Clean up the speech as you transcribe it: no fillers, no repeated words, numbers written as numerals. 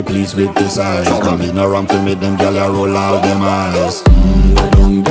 please with this eyes. Coming around to make them gyal a roll out them eyes.